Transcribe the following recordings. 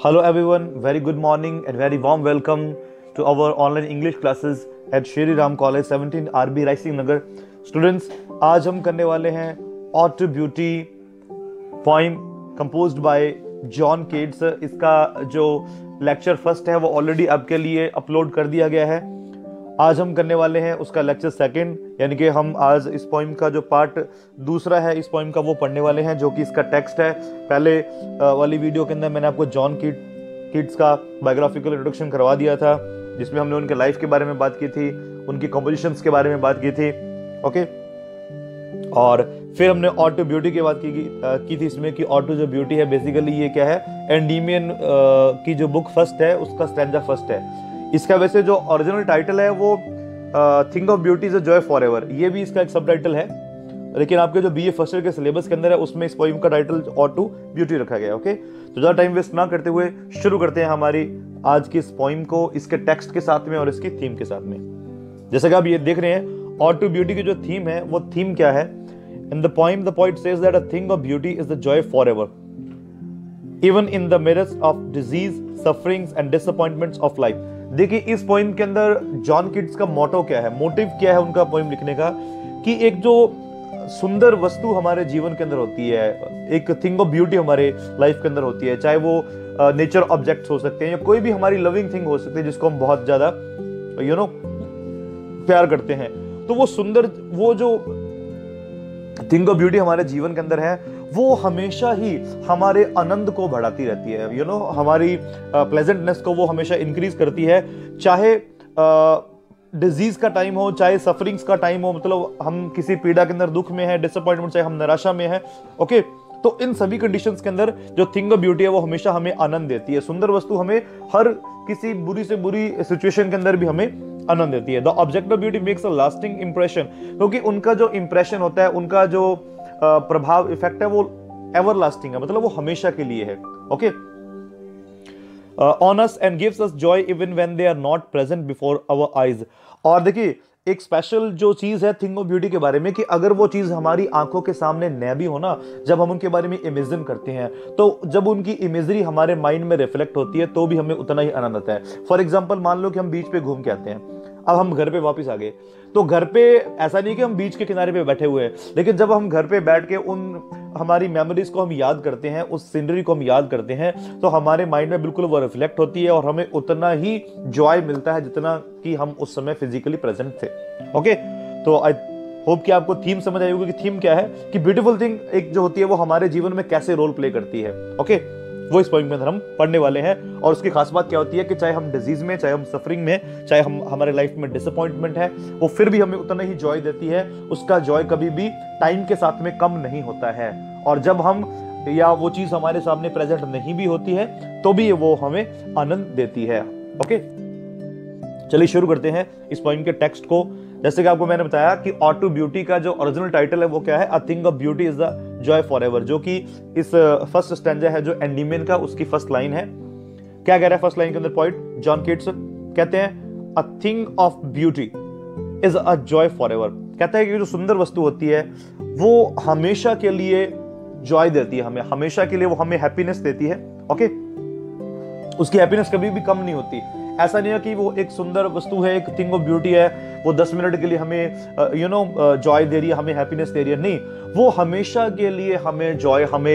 Hello everyone, very good morning and very warm welcome to our online English classes at Shri Ram College 17 RB Rising Nagar. Students, आज हम करने वाले हैं Ode to Beauty poem composed by John Keats. इसका जो lecture first है वो already आपके लिए अपलोड कर दिया गया है. आज हम करने वाले हैं उसका लेक्चर सेकंड, यानी कि हम आज इस पोइम का जो पार्ट दूसरा है इस पोइम का वो पढ़ने वाले हैं, जो कि इसका टेक्स्ट है. पहले वाली वीडियो के अंदर मैंने आपको जॉन कीट्स का बायोग्राफिकल इंट्रोडक्शन करवा दिया था, जिसमें हमने उनके लाइफ के बारे में बात की थी, उनकी कंपोजिशंस के बारे में बात की थी. ओके, और फिर हमने ऑड टू ब्यूटी की बात की थी इसमें कि ऑड टू जो ब्यूटी है बेसिकली ये क्या है, एंडीमियन की जो बुक फर्स्ट है उसका स्टैंजा फर्स्ट है. इसका वैसे जो ओरिजिनल टाइटल है वो thing of beauty is a joy forever, ये भी इसका एक सब टाइटल है, लेकिन आपके जो बीए फर्स्ट ईयर के सिलेबस के अंदर है उसमें इस पोइम का टाइटल ऑड टू ब्यूटी रखा गया. ओके, तो ज़्यादा टाइम वेस्ट ना करते हुए शुरू करते हैं हमारी आज की इस पोइम को, इसके टेक्स्ट के साथ में और इसकी थीम के साथ में. जैसे कि आप ये देख रहे हैं ऑड टू ब्यूटी की जो थीम है वो थीम क्या है. In the poem the poet says that a thing of beauty is the joy forever even in the midst of disease, sufferings and disappointments of life. देखिए इस poem के अंदर जॉन कीट्स का मोटो क्या है, motive क्या है उनका पोइम लिखने का, कि एक जो सुंदर वस्तु हमारे जीवन के अंदर होती है, एक थिंग ऑफ ब्यूटी हमारे लाइफ के अंदर होती है, चाहे वो नेचर ऑब्जेक्ट्स हो सकते हैं या कोई भी हमारी लविंग थिंग हो सकती है जिसको हम बहुत ज्यादा प्यार करते हैं. तो वो सुंदर, वो जो थिंग ऑफ ब्यूटी हमारे जीवन के अंदर है वो हमेशा ही हमारे आनंद को बढ़ाती रहती है. हमारी प्लेजेंटनेस को वो हमेशा इंक्रीज करती है, चाहे डिजीज का टाइम हो, चाहे सफरिंग्स का टाइम हो, मतलब हम किसी पीड़ा के अंदर दुख में है, डिसअपॉइंटमेंट, चाहे हम निराशा में है. ओके, तो इन सभी कंडीशंस के अंदर जो थिंग ऑफ ब्यूटी है वो हमेशा हमें आनंद देती है. सुंदर वस्तु हमें हर किसी बुरी से बुरी सिचुएशन के अंदर भी हमें आनंद देती है. The object of beauty makes a lasting impression, क्योंकि उनका जो इंप्रेशन होता है, उनका जो प्रभाव, इफेक्ट है वो एवर लास्टिंग है, मतलब वो हमेशा के लिए है. Okay, on us and gives us joy even when they are not present before our eyes. और देखिए एक स्पेशल जो चीज है थिंग ऑफ ब्यूटी के बारे में, कि अगर वो चीज हमारी आंखों के सामने न भी हो ना, जब हम उनके बारे में इमेजिन करते हैं, तो जब उनकी इमेजरी हमारे माइंड में रिफ्लेक्ट होती है तो भी हमें उतना ही आनंद आता है. फॉर एग्जाम्पल मान लो कि हम बीच पे घूम के आते हैं, अब हम घर पे वापस आ गए, तो घर पे ऐसा नहीं कि हम बीच के किनारे पे बैठे हुए हैं, लेकिन जब हम घर पे बैठ के उन हमारी मेमोरीज को हम याद करते हैं, उस सीनरी को हम याद करते हैं, तो हमारे माइंड में बिल्कुल वो रिफ्लेक्ट होती है और हमें उतना ही जॉय मिलता है जितना कि हम उस समय फिजिकली प्रेजेंट थे. ओके, तो आई होप कि आपको थीम समझ आई होगी कि थीम क्या है, कि ब्यूटीफुल थिंग एक जो होती है वो हमारे जीवन में कैसे रोल प्ले करती है. ओके, वो इस पॉइंट में हम पढ़ने वाले हैं. और उसकी खास बात क्या होती है कि चाहे हम डिजीज में, चाहे हम सफरिंग में, चाहे हम हमारे लाइफ में डिसअपॉइंटमेंट है, वो फिर भी हमें उतना ही जॉय देती है. उसका जॉय कभी भी टाइम के साथ में कम नहीं होता है, और जब हम या वो चीज हमारे सामने प्रेजेंट नहीं भी होती है तो भी वो हमें आनंद देती है. ओके, चलिए शुरू करते हैं इस पॉइंट के टेक्स्ट को. जैसे कि आपको मैंने बताया कि ऑड टू ब्यूटी का जो ओरिजिनल टाइटल है वो क्या है, a thing of beauty is the joy forever, जो कि इस फर्स्ट स्टैंजा है जो एंडीमियन का, उसकी फर्स्ट लाइन है. क्या कह रहा है फर्स्ट लाइन के अंदर पोएट जॉन कीट्स, कहते हैं a thing of beauty is a joy forever. कहता है कि जो सुंदर वस्तु होती है वो हमेशा के लिए जॉय देती है, हमें हमेशा के लिए वो हमें हैप्पीनेस देती है. ओके, उसकी हैप्पीनेस कभी भी कम नहीं होती. ऐसा नहीं है कि वो एक सुंदर वस्तु है, एक थिंग ऑफ ब्यूटी है, वो 10 मिनट के लिए हमें जॉय दे रही है, हमें हैप्पीनेस दे रही है. नहीं, वो हमेशा के लिए हमें जॉय, हमें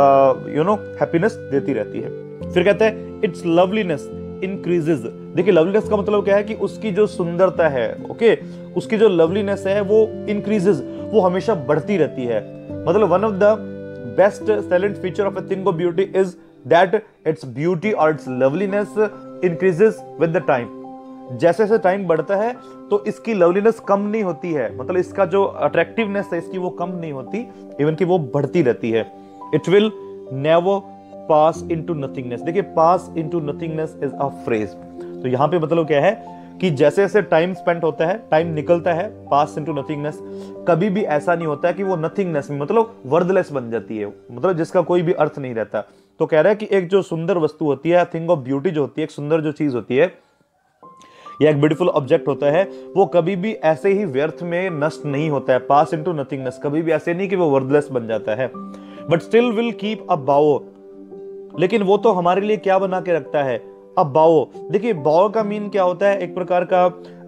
हैप्पीनेस देती रहती है. फिर कहता है इट्स लवलीनेस इंक्रीजेस. देखिए लवलीनेस का मतलब क्या है कि उसकी जो सुंदरता है, ओके, उसकी जो लवलीनेस है वो इंक्रीजेस, वो हमेशा बढ़ती रहती है. मतलब one of the best salient feature of a thing of beauty is that its beauty और its loveliness increases with the time. जैसे जैसे टाइम बढ़ता है तो इसकी लवलीनेस कम नहीं होती है, मतलब इसका जो अट्रैक्टिवनेस है इसकी वो कम नहीं होती, इवन कि वो बढ़ती रहती है. It will never pass into nothingness. देखिए pass into nothingness is a phrase. तो यहां पे मतलब क्या है कि जैसे जैसे टाइम स्पेंड होता है, टाइम निकलता है, पास इनटू नथिंगनेस, कभी भी ऐसा नहीं होता है कि वो नथिंगनेस में, मतलब वर्थलेस बन जाती है, मतलब जिसका कोई भी अर्थ नहीं रहता. तो कह रहा है कि एक जो सुंदर वस्तु होती है, थिंग ऑफ ब्यूटी जो होती है, एक सुंदर जो चीज होती है या एक ब्यूटीफुल ऑब्जेक्ट होता है, वो कभी भी ऐसे ही व्यर्थ में नष्ट नहीं होता है, पास इनटू नथिंगनेस. कभी भी ऐसे नहीं कि वो वर्थलेस बन जाता है, but still will keep a bower लेकिन वो तो हमारे लिए क्या बना के रखता है? अब बाओ, देखिए बाओ का मीन क्या होता है? एक प्रकार का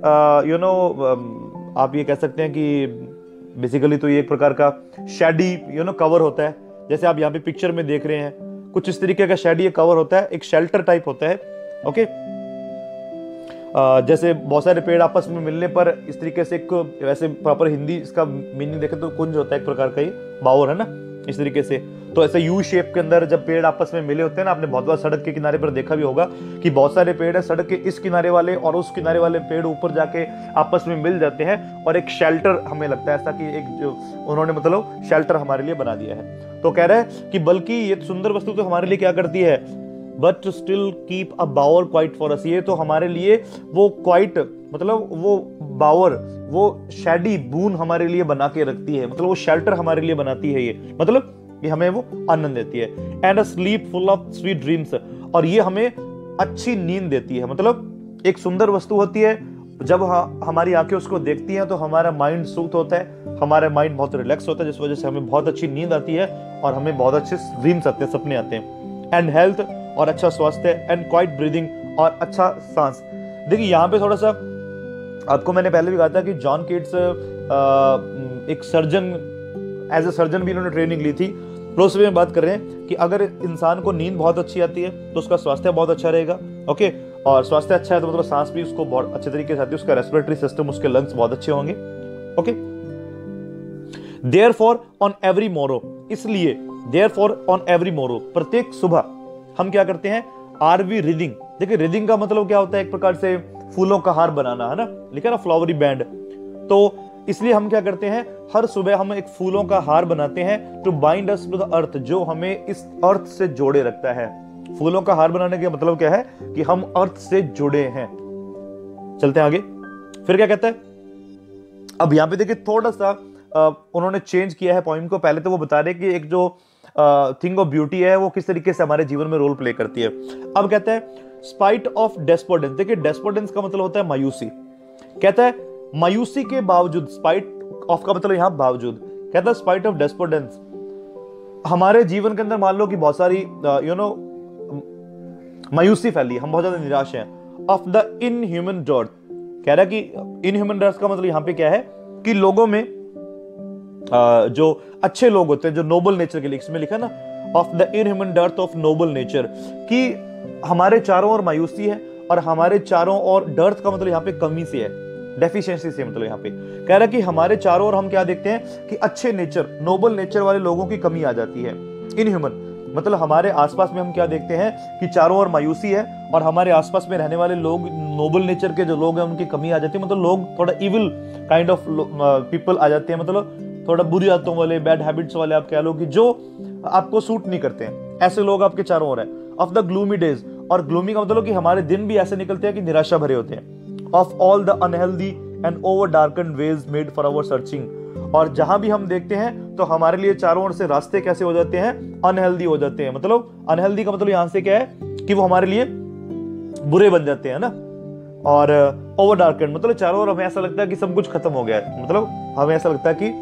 आप ये कह सकते हैं कि बेसिकली तो ये एक प्रकार का शेडी कवर होता है। जैसे आप यहाँ पे पिक्चर में देख रहे हैं, कुछ इस तरीके का शेडी कवर होता है, एक शेल्टर टाइप होता है। ओके, जैसे बहुत सारे पेड़ आपस में मिलने पर इस तरीके से एक, वैसे प्रॉपर हिंदी इसका मीनिंग देखें तो कुंज होता है एक प्रकार का, ये बावर है ना, इस तरीके से। तो ऐसे यू शेप के अंदर जब पेड़ आपस में मिले होते हैं ना, आपने बहुत बार सड़क के किनारे पर देखा भी होगा कि बहुत सारे पेड़ है, सड़क के इस किनारे वाले और उस किनारे वाले पेड़ ऊपर जाके आपस में मिल जाते हैं और एक शेल्टर, हमें लगता है ऐसा कि एक जो उन्होंने मतलब शेल्टर हमारे लिए बना दिया है। तो कह रहा है कि बल्कि ये सुंदर वस्तु तो हमारे लिए क्या करती है, but still keep a bower quiet for us, ये तो हमारे लिए वो क्वाइट मतलब वो बावर, वो शेडी बून हमारे लिए बना के रखती है, मतलब वो शेल्टर हमारे लिए बनाती है, ये मतलब ये हमें वो आनंद देती है। And a sleep full of sweet dreams, और ये हमें अच्छी नींद देती है। मतलब एक सुंदर वस्तु होती है, जब हमारी आंखें उसको देखती हैं तो हमारा माइंड सूथ होता है, हमारा माइंड बहुत रिलैक्स होता है, जिस वजह से हमें बहुत अच्छी नींद आती है और हमें बहुत अच्छे ड्रीम्स आते हैं, सपने आते हैं। एंड हेल्थ, और अच्छा स्वास्थ्य, एंड क्वाइट ब्रीदिंग, और अच्छा सांस। देखिए यहाँ पे थोड़ा सा आपको मैंने पहले भी कहा था कि जॉन केट्स एक सर्जन, एज ए सर्जन भी इन्होंने ट्रेनिंग ली थी। तो उसमें में बात कर रहे हैं कि अगर इंसान को नींद बहुत अच्छी आती है तो उसका स्वास्थ्य बहुत अच्छा रहेगा। ओके, और स्वास्थ्य अच्छा है तो मतलब सांस भी उसको बहुत अच्छे तरीके से आती है, उसका रेस्पिरेटरी सिस्टम, उसके लंग्स बहुत अच्छे होंगे। ओके, देयरफॉर ऑन एवरी मोरो, इसलिए देयरफॉर ऑन एवरी मोरो, प्रत्येक सुबह हम क्या करते हैं, आर वी रीडिंग। देखिए रीडिंग का मतलब क्या होता है, एक प्रकार से फूलों का हार बनाना, है ना, लिखा ना फ्लावरी बैंड। तो इसलिए हम क्या करते हैं, हर सुबह हम एक फूलों का हार बनाते हैं, to bind us to the earth, जो हमें इस अर्थ से जोड़े रखता है। फूलों का हार बनाने का मतलब क्या है कि हम अर्थ से जुड़े हैं। चलते हैं आगे, फिर क्या कहता है। अब यहां पे देखिए थोड़ा सा उन्होंने चेंज किया है पॉइंट को। पहले तो वो बता रहे कि एक जो थिंग ऑफ ब्यूटी है वो किस तरीके से हमारे जीवन में रोल प्ले करती है। अब कहता है स्पाइट ऑफ डेस्पोडेंस। देखिए डेस्पोडेंस का मतलब होता है मायूसी। कहता है मायूसी के बावजूद, स्पाइट ऑफ का मतलब यहां बावजूद, कहता है स्पाइट ऑफ डेस्पोडेंस, हमारे जीवन के अंदर मान लो कि बहुत सारी मायूसी फैली, हम बहुत ज्यादा निराश हैं। ऑफ द इनह्यूमन डर्थ, कह रहा है कि इनह्यूमन डर्थ का मतलब यहां पे क्या है कि लोगों में जो अच्छे लोग होते हैं, जो नोबल नेचर के लिए, इसमें लिखा ना of the inhuman dearth of noble nature, कि हमारे चारों ओर मायूसी है और हमारे चारों ओर, डर्थ का मतलब यहाँ पे कमी से है, डेफिशिएंसी से, मतलब यहाँ पे कह रहा है कि हमारे चारों ओर हम क्या देखते हैं कि अच्छे नेचर, नोबल नेचर वाले लोगों की कमी आ जाती है। इनह्यूमन मतलब हमारे आसपास में हम क्या देखते हैं कि चारों ओर मायूसी है और हमारे आसपास में रहने वाले लोग, नोबल नेचर के जो लोग हैं उनकी कमी आ जाती है, मतलब लोग थोड़ा इविल काइंड ऑफ पीपल आ जाते हैं, मतलब थोड़ा बुरी आदतों वाले, बैड हैबिट्स वाले आप कह लो, कि जो आपको सूट नहीं करते हैं, ऐसे लोग आपके चारों ओर हैं। ऑफ द ग्लूमी डेज, और ग्लूमी का मतलब कि हमारे दिन भी ऐसे निकलते हैं कि निराशा भरे होते हैं। Of all the unhealthy and over darkened ways made for our searching, और जहां भी हम देखते हैं तो हमारे लिए चारों ओर से रास्ते कैसे हो जाते हैं, अनहेल्दी हो जाते हैं। मतलब अनहेल्दी का मतलब यहां से क्या है कि वो हमारे लिए बुरे बन जाते हैं ना। और ओवर डार्कन मतलब चारों ओर हमें ऐसा लगता है कि सब कुछ खत्म हो गया है, मतलब हमें ऐसा लगता है कि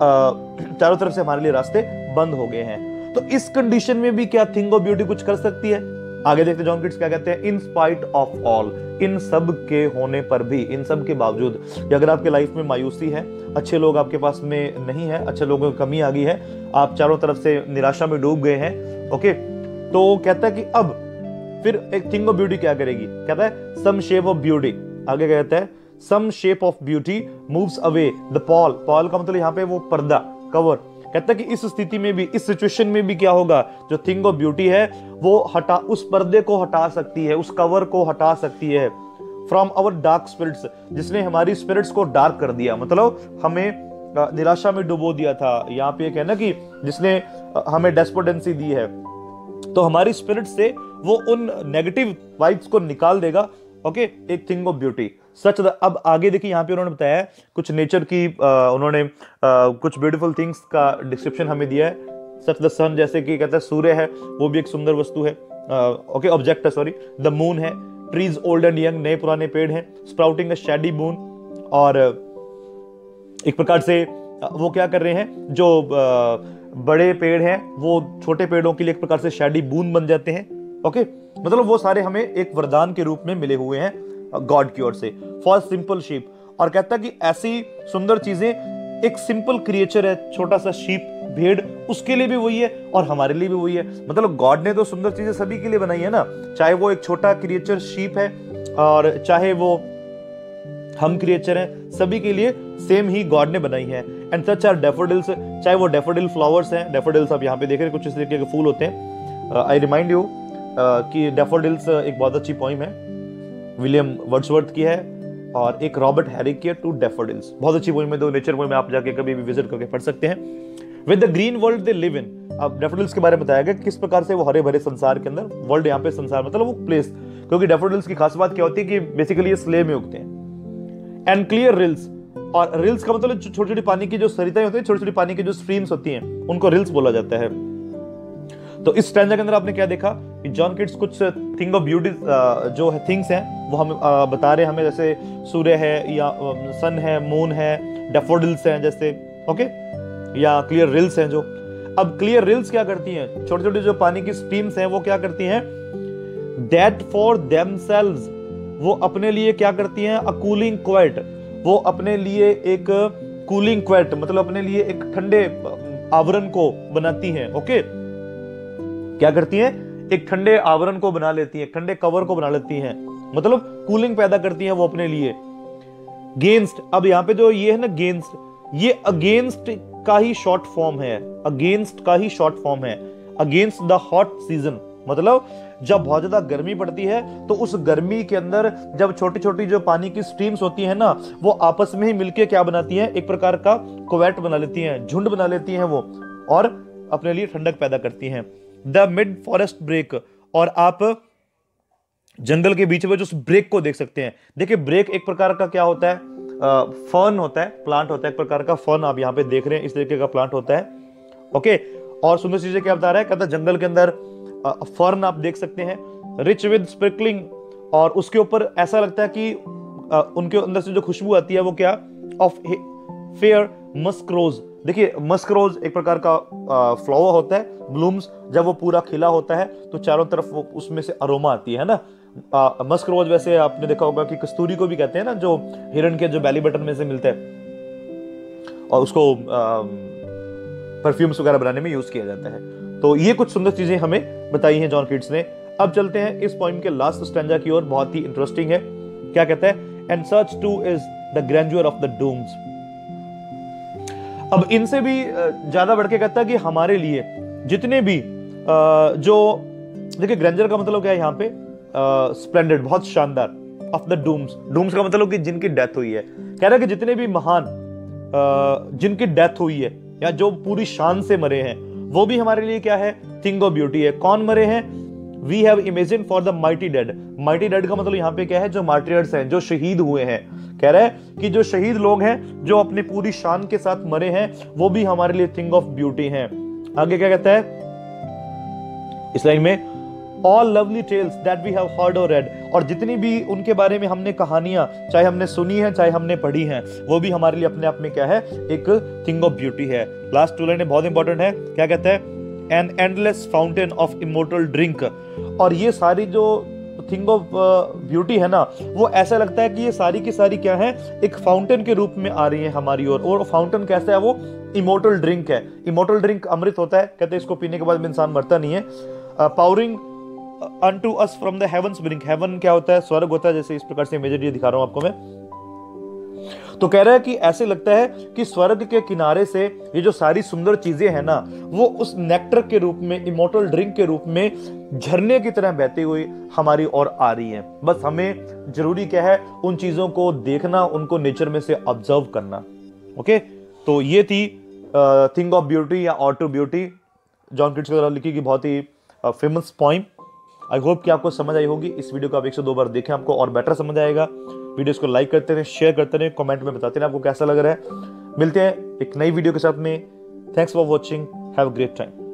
चारों तरफ से हमारे लिए रास्ते बंद हो गए हैं। तो इस कंडीशन में भी क्या थिंग ऑफ ब्यूटी कुछ कर सकती है? आगे देखते जॉन किट्स क्या कहते हैं, इन स्पाइट ऑफ ऑल, इन सब के होने पर भी, इन सब के बावजूद, अगर आपके लाइफ में मायूसी है, अच्छे लोग आपके पास में नहीं है, अच्छे लोगों की कमी आ गई है, आप चारों तरफ से निराशा में डूब गए हैं, ओके, तो कहता है कि अब फिर एक थिंग ऑफ ब्यूटी क्या करेगी, कहता है सम शेप ऑफ ब्यूटी। आगे कहता है some shape of beauty moves away the pall, pall का मतलब यहाँ पे वो पर्दा, कवर। कहता है कि इस स्थिति में भी, इस सिचुएशन में भी क्या होगा, जो थिंग ऑफ ब्यूटी है वो हटा, उस पर्दे को हटा सकती है, उस कवर को हटा सकती है फ्रॉम आवर डार्क स्पिरिट्स, जिसने हमारी स्पिरिट्स को डार्क कर दिया, मतलब हमें निराशा में डुबो दिया था। यहाँ पे कहना कि जिसने हमें डेस्पोडेंसी दी है, तो हमारी स्पिरिट से वो उन नेगेटिव वाइब्स को निकाल देगा। ओके, एक थिंग ऑफ ब्यूटी सच। अब आगे देखिए यहाँ पे उन्होंने बताया कुछ नेचर की, उन्होंने कुछ ब्यूटीफुल थिंग्स का डिस्क्रिप्शन हमें दिया है। सच द सन, जैसे कि कहता है सूर्य है, वो भी एक सुंदर वस्तु है, ओके ऑब्जेक्ट है, सॉरी। द मून है, ट्रीज ओल्ड एंड यंग, नए पुराने पेड़ हैं, स्प्राउटिंग अ शैडी मून, और एक प्रकार से वो क्या कर रहे हैं, जो बड़े पेड़ हैं वो छोटे पेड़ों के लिए एक प्रकार से शैडी बूंद बन जाते हैं। ओके, मतलब वो सारे हमें एक वरदान के रूप में मिले हुए हैं गॉड की ओर से, फॉर सिंपल शीप। और कहता है कि ऐसी सुंदर चीजें, एक सिंपल क्रिएचर है, छोटा सा शीप, भेड़, उसके लिए भी वही है और हमारे लिए भी वही है। मतलब गॉड ने तो सुंदर चीजें सभी के लिए बनाई है ना, चाहे वो एक छोटा क्रिएचर शीप है और चाहे वो हम क्रिएचर हैं, सभी के लिए सेम ही गॉड ने बनाई है। एंड सच आर डैफोडिल्स, चाहे वो डैफोडिल फ्लावर्स हैं, डैफोडिल्स आप यहाँ पे देख रहे हैं, कुछ इस तरीके के फूल होते हैं। आई रिमाइंड यू कि डैफोडिल्स एक बहुत अच्छी पोइम है, विलियम वर्ड्सवर्थ की है और एक रॉबर्ट हैरिक की है, टू डैफोडिल्स। बहुत अच्छी पोइम है, दो नेचर पोइम, आप जाके कभी भी विजिट करके पढ़ सकते हैं। With the green world they live in, अब डैफोडिल्स के बारे में बताया गया किस प्रकार से वो हरे भरे संसार के अंदर, वर्ल्ड यहाँ पे संसार मतलब वो प्लेस, क्योंकि डैफोडिल्स की खास बात क्या होती है कि बेसिकली ये स्ले में उगते हैं। एंड क्लियर रिल्स, और रिल्स का मतलब छोटी छोटी पानी की जो सरिताएं होती है, छोटी छोटी पानी की जो स्ट्रीम्स होती हैं, उनको रिल्स बोला जाता है। तो इस स्टैंजा के अंदर आपने क्या देखा कि जॉन किट्स कुछ थिंग ऑफ ब्यूटी जो है, थिंग्स हैं वो हम बता रहे हैं हमें, जैसे सूर्य है या सन है, मून है, डैफोडिल्स हैं जैसे, ओके, या क्लियर रिल्स हैं जो। अब क्लियर रिल्स क्या करती हैं, छोटे छोटे जो पानी की स्ट्रीम्स हैं वो क्या करती हैं, दैट फॉर देमसेल्व्स, वो अपने लिए क्या करती हैं, अ कूलिंग क्वेट, वो अपने लिए एक कूलिंग क्वेट मतलब अपने लिए एक ठंडे आवरण को बनाती हैं। ओके, क्या करती हैं, एक ठंडे आवरण को बना लेती हैं, ठंडे कवर को बना लेती हैं, मतलब कूलिंग पैदा करती हैं वो अपने लिए। गेंस्ट, अब यहां पे जो ये है ना गेंस्ट, ये अगेंस्ट का ही शॉर्ट फॉर्म है, अगेंस्ट का ही शॉर्ट फॉर्म है, अगेंस्ट द हॉट सीजन, मतलब जब बहुत ज्यादा गर्मी पड़ती है तो उस गर्मी के अंदर जब छोटी छोटी जो पानी की स्ट्रीम्स होती है ना, वो आपस में ही मिलके क्या बनाती हैं, एक प्रकार का कोवेट बना लेती हैं, झुंड बना लेती हैं वो, और अपने लिए ठंडक पैदा करती हैं। द मिड फॉरेस्ट ब्रेक, और आप जंगल के बीच में जो ब्रेक को देख सकते हैं, देखिए ब्रेक एक प्रकार का क्या होता है, फर्न होता है, प्लांट होता है, एक प्रकार का फर्न आप यहाँ पे देख रहे हैं, इस तरीके का प्लांट होता है। ओके, और सुंदर चीजें क्या बता रहा है, कहता है जंगल के अंदर फर्न आप देख सकते हैं, रिच विद स्प्रिकलिंग, और उसके ऊपर ऐसा लगता है कि उनके अंदर से जो खुशबू आती है वो क्या, ऑफ फेयर मस्क रोज। देखिए मस्क रोज एक प्रकार का फ्लावर होता है, ब्लूम्स, जब वो पूरा खिला होता है तो चारों तरफ वो उसमें से अरोमा आती है ना। मस्क रोज वैसे आपने देखा होगा कि कस्तूरी को भी कहते हैं ना, जो हिरण के जो बेली बटन में से मिलता है और उसको परफ्यूम्स वगैरह बनाने में यूज किया जाता है। तो ये कुछ सुंदर चीजें हमें बताई हैं जॉन कीट्स ने। अब चलते हैं इस पोएम के लास्ट स्टैंजा की ओर, बहुत ही इंटरेस्टिंग है। क्या कहता है, and such too is the grandeur of the dooms. अब इनसे भी ज्यादा बढ़ के कहता है कि हमारे लिए जितने भी जो, देखिए ग्रैंडर का मतलब क्या है यहाँ पे, स्प्लेंडेड, बहुत शानदार, ऑफ द डूम्स, डूम्स का मतलब कि जिनकी डेथ हुई है। कह रहा है कि जितने भी महान जिनकी डेथ हुई है या जो पूरी शान से मरे हैं, वो भी हमारे लिए क्या है, थिंग ऑफ ब्यूटी है। कौन मरे हैं, we have imagine for the mighty dead. Mighty dead का मतलब यहाँ पे क्या है, जो मार्टियर्स हैं, जो शहीद हुए हैं। कह रहा है कि जो शहीद लोग हैं, जो अपनी पूरी शान के साथ मरे हैं, वो भी हमारे लिए थिंग ऑफ ब्यूटी हैं। आगे क्या कहता है इस लाइन में, all lovely tales that we have heard or read, और जितनी भी उनके बारे में हमने कहानियां, चाहे हमने सुनी है चाहे हमने पढ़ी हैं, वो भी हमारे लिए अपने आप में क्या है, एक थिंग ऑफ ब्यूटी है। लास्ट टू लाइन बहुत इंपॉर्टेंट है, क्या कहता है, an endless fountain of immortal drink. और ये सारी जो थिंग ऑफ ब्यूटी है ना, वो ऐसा लगता है कि ये सारी की सारी क्या है, एक फाउंटेन के रूप में आ रही है हमारी ओर। और फाउंटेन कैसा है, वो इमोर्टल ड्रिंक है। इमोर्टल ड्रिंक अमृत होता है, कहते हैं इसको पीने के बाद इंसान मरता नहीं है। Pouring unto us from the heavens bring, heaven क्या होता है, स्वर्ग होता है, जैसे इस प्रकार से इमेजरी दिखा रहा हूं आपको मैं। तो कह रहा है कि ऐसे लगता है कि स्वर्ग के किनारे से ये जो सारी सुंदर चीजें हैं ना, वो उस नेक्टर के रूप में, इमोर्टल ड्रिंक के रूप में झरने की तरह बहती हुई हमारी ओर आ रही है। बस हमें जरूरी क्या है, उन चीजों को देखना, उनको नेचर में से ऑब्जर्व करना। ओके, तो ये थी थिंग ऑफ ब्यूटी या ऑटो ब्यूटी, जॉन कीट्स द्वारा लिखी गई बहुत ही फेमस पोइम। आई होप कि आपको समझ आई होगी। इस वीडियो को आप 102 बार देखें, आपको और बेटर समझ आएगा। वीडियोस को लाइक करते रहें, शेयर करते रहें, कमेंट में बताते रहें आपको कैसा लग रहा है। मिलते हैं एक नई वीडियो के साथ में। Thanks for watching, have a great time.